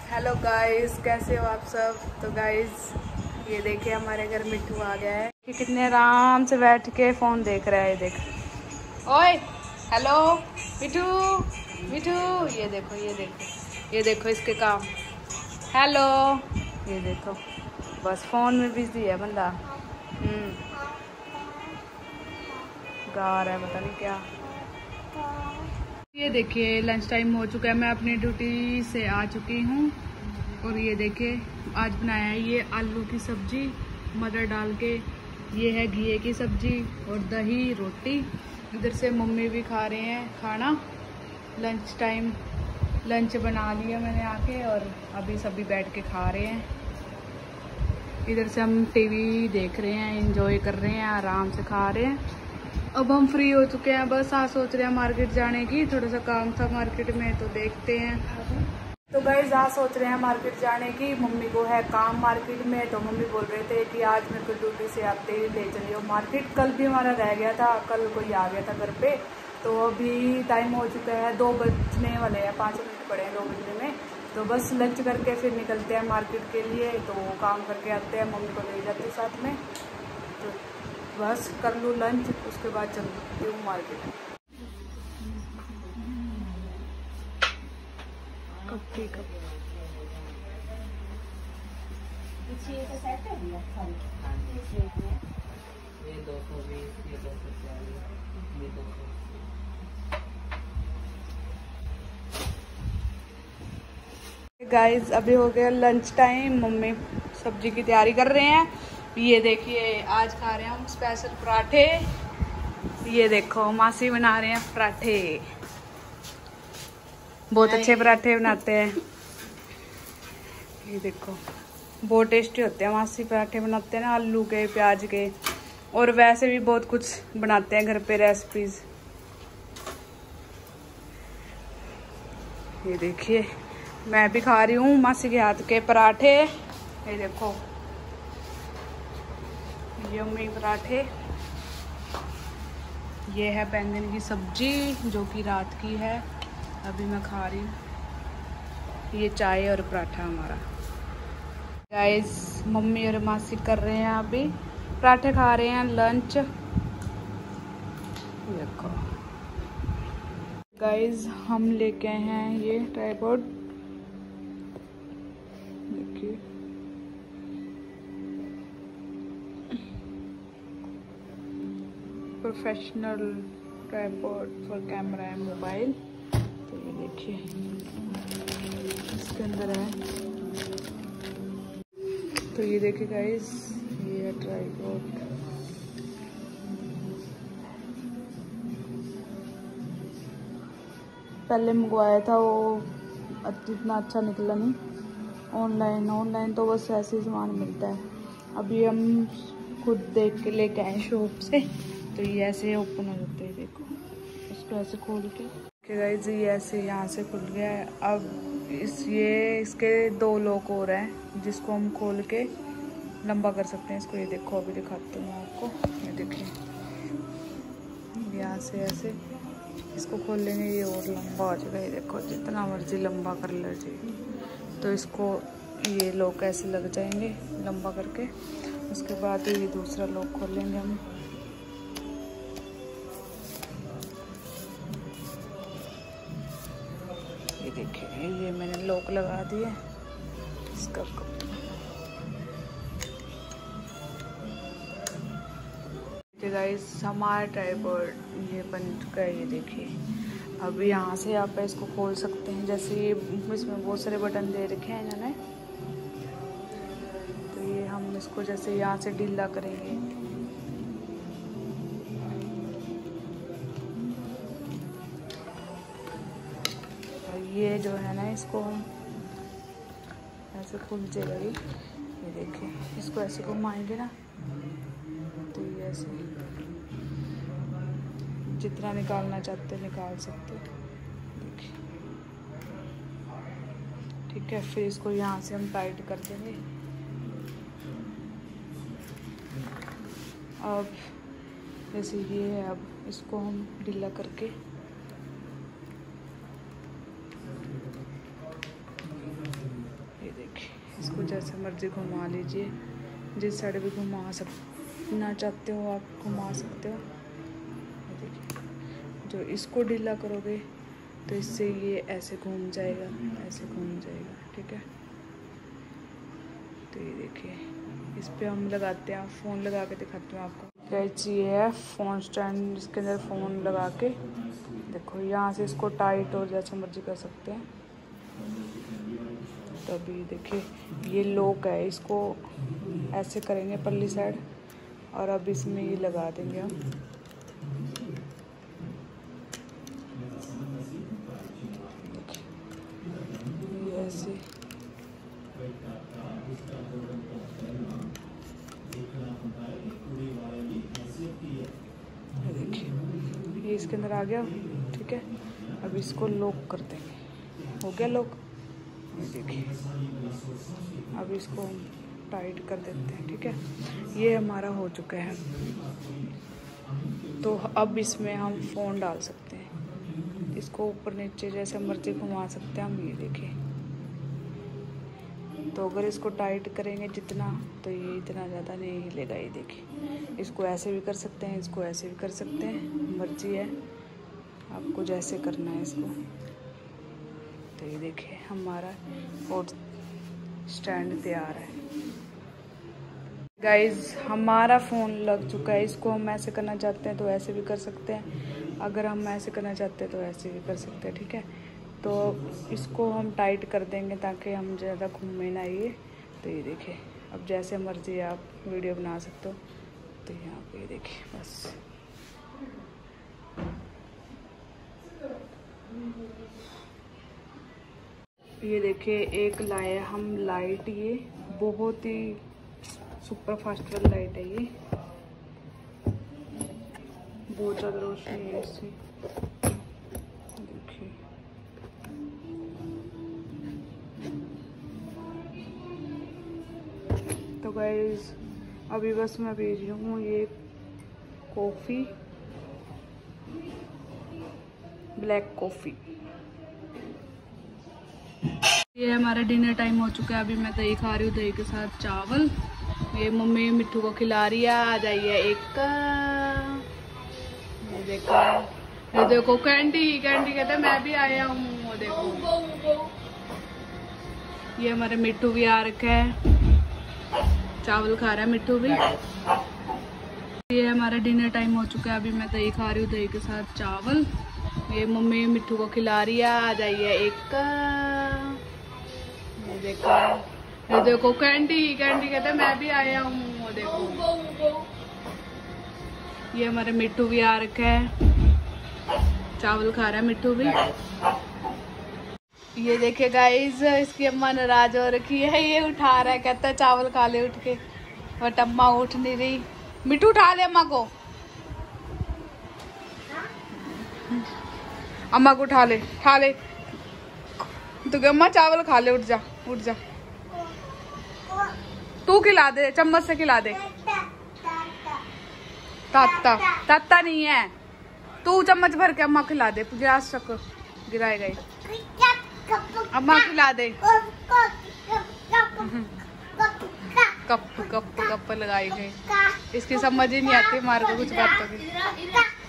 Hello guys, कैसे हो आप सब। तो गाइस ये देखिए हमारे घर मिट्टू आ गया है कि कितने आराम से बैठ के फ़ोन देख रहा है। देख ओए हेलो मिट्टू मिट्टू, ये देखो ये देखो ये देखो इसके काम। हेलो, ये देखो बस फ़ोन में बिजी है बंदा। गा रहा है पता नहीं क्या। ये देखिए लंच टाइम हो चुका है, मैं अपनी ड्यूटी से आ चुकी हूँ। और ये देखिए आज बनाया है ये आलू की सब्जी मटर डाल के, ये है घिए की सब्जी और दही रोटी। इधर से मम्मी भी खा रहे हैं खाना। लंच टाइम लंच बना लिया मैंने आके और अभी सभी बैठ के खा रहे हैं। इधर से हम टीवी देख रहे हैं, एंजॉय कर रहे हैं, आराम से खा रहे हैं। अब हम फ्री हो चुके हैं, बस आज सोच रहे हैं मार्केट जाने की। थोड़ा सा काम था मार्केट में तो देखते हैं। तो गाइस आज सोच रहे हैं मार्केट जाने की। मम्मी को है काम मार्केट में, तो मम्मी बोल रहे थे कि आज मेरे को ड्यूटी से आते ही ले चलिए मार्केट। कल भी हमारा रह गया था, कल कोई आ गया था घर पे। तो अभी टाइम हो चुका है, 2 बजने वाले हैं, 5 मिनट पड़े हैं 2 बजने में। तो बस लंच करके फिर निकलते हैं मार्केट के लिए। तो काम करके आते हैं, मम्मी को ले जाते हैं साथ में। तो बस कर लूँ लंच, उसके बाद चलती हूँ मार्केट। कप ये तो सेट है भैया सारी। ये 220, ये 240, ये 200। गाइस अभी हो गया लंच टाइम, मम्मी सब्जी की तैयारी कर रहे हैं। ये देखिए आज खा रहे हैं हम स्पेशल पराठे। ये देखो मासी बना रहे हैं पराठे, बहुत अच्छे पराठे बनाते हैं। ये देखो बहुत टेस्टी होते हैं मासी पराठे बनाते हैं ना, आलू के प्याज के। और वैसे भी बहुत कुछ बनाते हैं घर पे रेसिपीज। ये देखिए मैं भी खा रही हूँ मासी के हाथ के पराठे। ये देखो यम्मी पराठे। ये है बैंगन की सब्जी जो कि रात की है, अभी मैं खा रही हूँ। ये चाय और पराठा हमारा। गाइस मम्मी और मासी कर रहे हैं अभी पराठे खा रहे हैं लंच। देखो गाइस हम लेके आए हैं ये ट्राइपॉड, देखिए professional tripod for camera and mobile. तो ये देखिए इसके अंदर है। तो ये देखिए गाइस ये है ट्राइपॉड। पहले मंगवाया था वो इतना अच्छा निकला नहीं। ऑनलाइन तो बस ऐसे ही सामान मिलता है। अभी हम खुद देख के लेके आए शॉप से। तो ये ऐसे ओपन हो जाते हैं, देखो इसको ऐसे खोल के गाइस ये ऐसे यहाँ से खुल गया है। अब इसके 2 लॉक और हैं जिसको हम खोल के लंबा कर सकते हैं इसको। ये देखो अभी दिखाती हूँ आपको। ये देखिए यहाँ से ऐसे इसको खोल लेंगे, ये और लंबा हो जाएगा। ये देखो जितना मर्जी लंबा कर लीजिए। तो इसको ये लॉक ऐसे लग जाएंगे लंबा करके। उसके बाद ये दूसरा लॉक खोल लेंगे हम। ये देखिए ये मैंने लॉक लगा दिए इसका। गाइस हमारा ट्राइपॉड ये बन चुका है। ये देखिए अब यहाँ से आप इसको खोल सकते हैं। जैसे ये इसमें बहुत सारे बटन दे रखे हैं इन्होंने। तो ये हम इसको जैसे यहाँ से ढीला करेंगे, और ये जो है ना इसको हम ऐसे खुल जाएगा। ये देखिए इसको ऐसे घुमाएंगे ना तो ये ऐसे जितना निकालना चाहते निकाल सकते। देखिए ठीक है, फिर इसको यहाँ से हम टाइट कर देंगे। अब जैसे ये है, अब इसको हम ढीला करके इसको जैसे मर्जी घुमा लीजिए, जिस साइड भी घुमाना चाहते हो आप घुमा सकते हो। देखिए, जो इसको ढीला करोगे तो इससे ये ऐसे घूम जाएगा, ऐसे घूम जाएगा, ठीक है। तो ये देखिए, इस पे हम लगाते हैं, फ़ोन लगा के दिखाती हूँ आपको। गाइस ये है फ़ोन स्टैंड, इसके अंदर फ़ोन लगा के देखो, यहाँ से इसको टाइट और जैसे मर्जी कर सकते हैं। तो अभी देखिए ये लॉक है, इसको ऐसे करेंगे पल्ली साइड और अब इसमें ये लगा देंगे हम। ये ऐसे देखिए, ये इसके अंदर आ गया, ठीक है। अब इसको लॉक कर देंगे, हो गया लॉक। देखिए, अब इसको टाइट कर देते हैं, ठीक है। ये हमारा हो चुका है। तो अब इसमें हम फ़ोन डाल सकते हैं, इसको ऊपर नीचे जैसे मर्जी घुमा सकते हैं हम। ये देखिए, तो अगर इसको टाइट करेंगे जितना, तो ये इतना ज़्यादा नहीं हिलेगा। ये देखिए, इसको ऐसे भी कर सकते हैं, इसको ऐसे भी कर सकते हैं, मर्जी है आपको जैसे करना है इसको। तो ये देखिए, हमारा फ़ोन स्टैंड तैयार है। गाइज़ हमारा फ़ोन लग चुका है। इसको हम ऐसे करना चाहते हैं तो ऐसे भी कर सकते हैं, अगर हम ऐसे करना चाहते हैं तो ऐसे भी कर सकते हैं, ठीक है। तो इसको हम टाइट कर देंगे ताकि हम ज़्यादा घूमे ना ये। तो ये देखिए, अब जैसे मर्जी आप वीडियो बना सकते हो। तो यहाँ पे देखिए, बस ये देखिए, एक लाए हम लाइट, ये बहुत ही सुपर फास्ट वाली लाइट है। ये बहुत ज़्यादा रोशनी है इससे, देखिए। तो गाइस अभी बस मैं भेज रही हूँ ये कॉफ़ी, ब्लैक कॉफ़ी। ये हमारा डिनर टाइम हो चुका है। अभी मैं दही खा रही हूँ, दही के साथ चावल। ये मम्मी मिट्टू को खिला रही है, आ जाइए एक। ये देखो कैंडी, कैंडी कहते हैं मैं भी आया हूँ। वो देखो, ये हमारे मिट्टू भी आ रखा है, चावल खा रहा है मिट्टू भी। ये हमारा डिनर टाइम हो चुका है। अभी मैं दही खा रही हूँ, दही के साथ चावल। ये मम्मी मिट्टू को खिला रही है, आ जाइए एक। ये देखो कैंडी, कैंडी कहते हैं मैं भी आया हूँ। वो देखो, ये हमारे मिट्टू भी आ रखा है, चावल खा रहा है मिट्टू भी। ये देखिए गाइस, इसकी अम्मा नाराज हो रखी है, ये उठा रहा है, कहता है चावल खा ले उठ के, बट अम्मा उठ नहीं रही। मिट्टू उठा ले अम्मा को, अम्मा को उठा ले, उठा ले। तो अम्मा चावल खा ले, उठ जा, उठ जा। तू खिला दे, चम्मच से खिला दे। ताता, ताता नहीं है, तू चम्मच भर के अम्मा खिला दे, गिलास तक गिराए गए। अम्मा खिला दे। कप कप कप लगाई गई, इसकी समझ ही नहीं आती हमारे को कुछ बातों की।